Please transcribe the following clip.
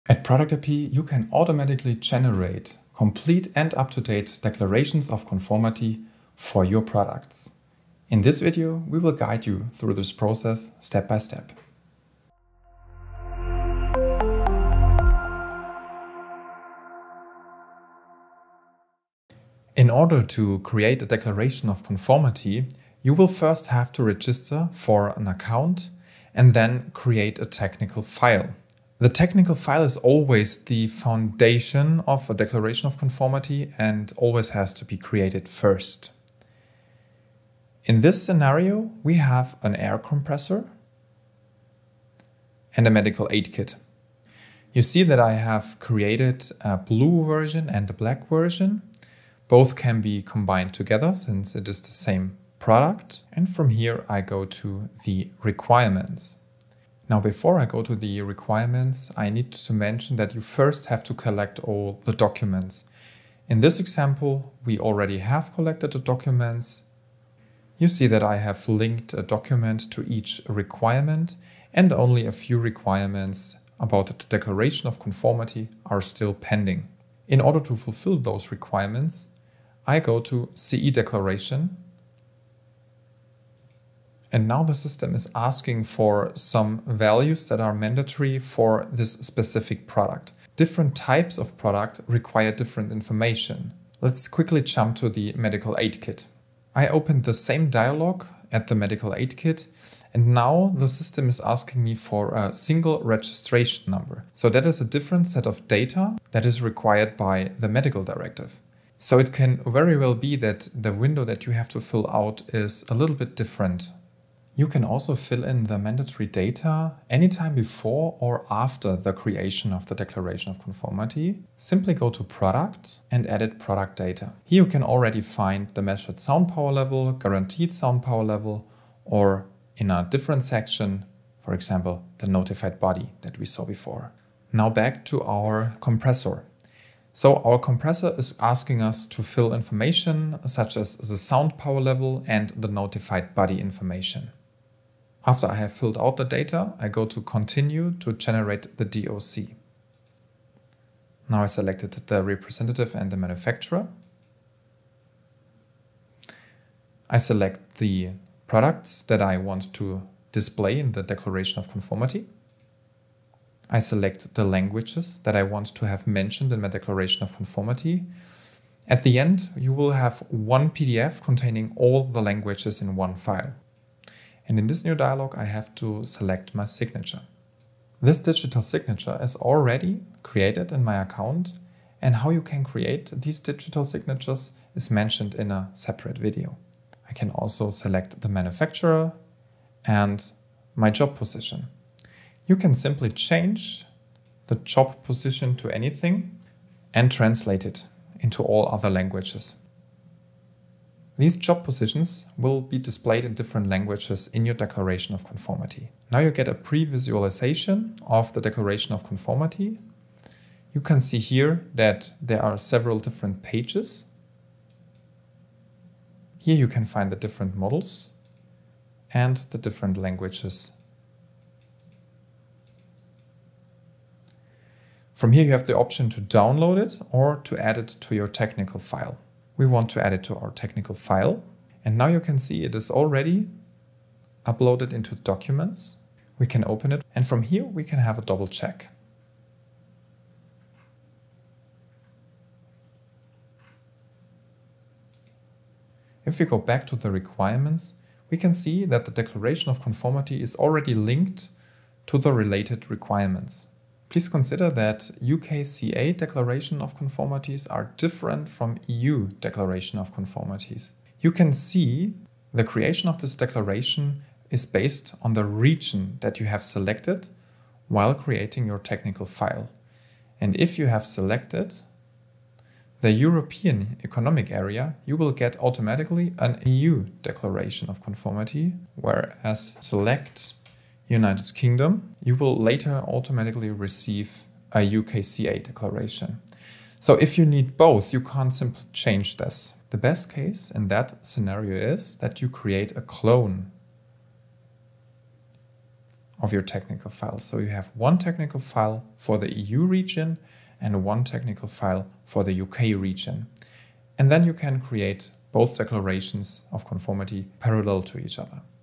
At ProductIP, you can automatically generate complete and up-to-date declarations of conformity for your products. In this video, we will guide you through this process step by step. In order to create a declaration of conformity, you will first have to register for an account and then create a technical file. The technical file is always the foundation of a declaration of conformity and always has to be created first. In this scenario, we have an air compressor and a medical aid kit. You see that I have created a blue version and a black version. Both can be combined together since it is the same product. And from here I go to the requirements. Now, before I go to the requirements, I need to mention that you first have to collect all the documents. In this example, we already have collected the documents. You see that I have linked a document to each requirement, and only a few requirements about the declaration of conformity are still pending. In order to fulfill those requirements, I go to CE declaration. And now the system is asking for some values that are mandatory for this specific product. Different types of product require different information. Let's quickly jump to the medical aid kit. I opened the same dialog at the medical aid kit, and now the system is asking me for a single registration number. So that is a different set of data that is required by the medical directive. So it can very well be that the window that you have to fill out is a little bit different. You can also fill in the mandatory data anytime before or after the creation of the declaration of conformity. Simply go to Product and edit Product Data. Here you can already find the measured sound power level, guaranteed sound power level, or in a different section, for example, the notified body that we saw before. Now back to our compressor. So our compressor is asking us to fill information such as the sound power level and the notified body information. After I have filled out the data, I go to Continue to generate the DoC. Now I selected the representative and the manufacturer. I select the products that I want to display in the declaration of conformity. I select the languages that I want to have mentioned in my declaration of conformity. At the end, you will have one PDF containing all the languages in one file. And in this new dialog, I have to select my signature. This digital signature is already created in my account, and how you can create these digital signatures is mentioned in a separate video. I can also select the manufacturer and my job position. You can simply change the job position to anything and translate it into all other languages. These job positions will be displayed in different languages in your declaration of conformity. Now you get a pre-visualization of the declaration of conformity. You can see here that there are several different pages. Here you can find the different models and the different languages. From here you have the option to download it or to add it to your technical file. We want to add it to our technical file. And now you can see it is already uploaded into Documents. We can open it, and from here we can have a double check. If we go back to the requirements, we can see that the declaration of conformity is already linked to the related requirements. Please consider that UKCA declaration of conformities are different from EU declaration of conformities. You can see the creation of this declaration is based on the region that you have selected while creating your technical file. And if you have selected the European Economic Area, you will get automatically an EU declaration of conformity, whereas select United Kingdom, you will later automatically receive a UKCA declaration. So if you need both, you can't simply change this. The best case in that scenario is that you create a clone of your technical files. So you have one technical file for the EU region and one technical file for the UK region. And then you can create both declarations of conformity parallel to each other.